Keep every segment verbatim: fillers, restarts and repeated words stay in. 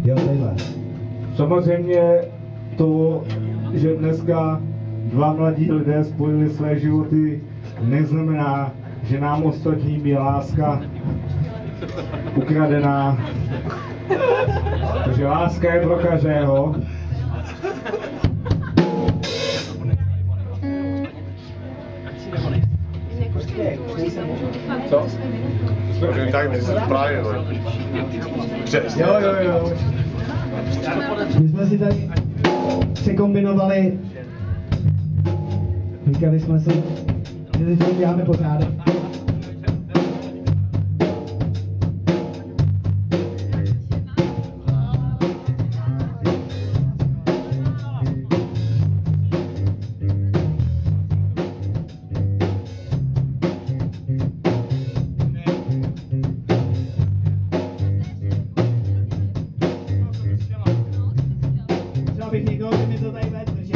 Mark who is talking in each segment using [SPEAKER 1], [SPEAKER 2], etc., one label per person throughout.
[SPEAKER 1] Jo, takhle.
[SPEAKER 2] Samozřejmě to, že dneska dva mladí lidé spojili své životy, neznamená, že nám ostatním je láska ukradená. Takže láska je pro každého. Co?
[SPEAKER 3] Tak my se právě, přesně.
[SPEAKER 2] Jo, jo, jo.
[SPEAKER 1] My jsme si tady překombinovali, říkali jsme si, že si děláme pořádek. Abych někoho, by mi to tady vedl, že?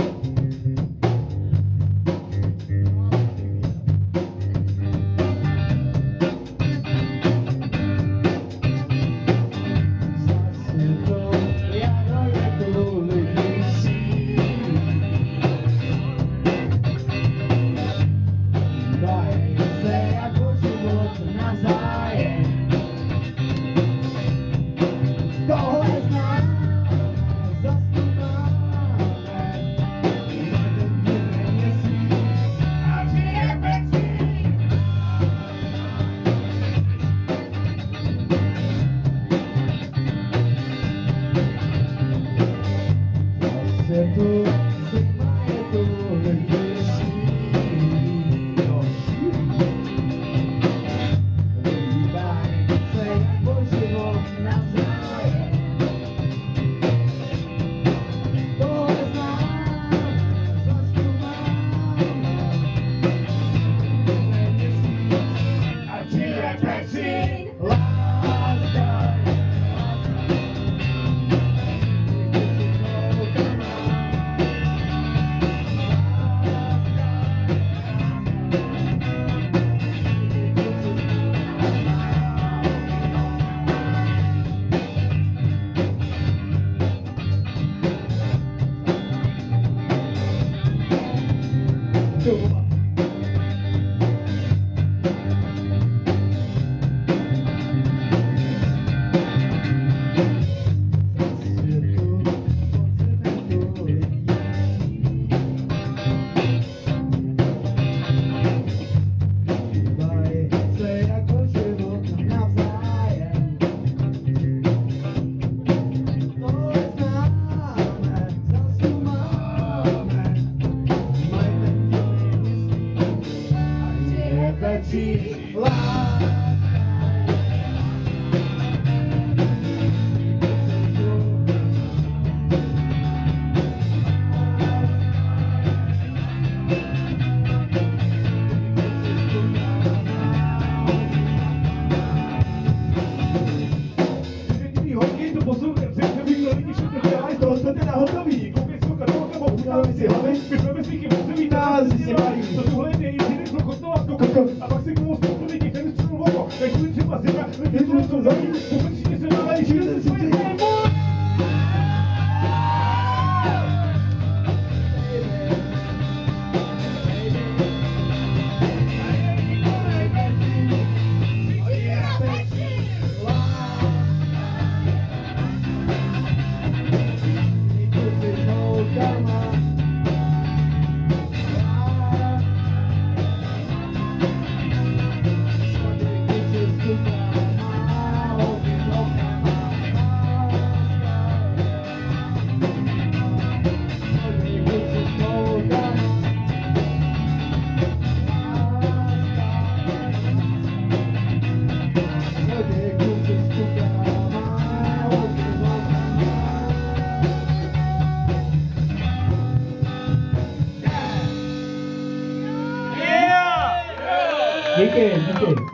[SPEAKER 1] A pak se k tomu spoustu těch, který jsou oko, takže třeba zima, když to jsou zaví, poprčitě se dávají, že se svoje Díky, díky.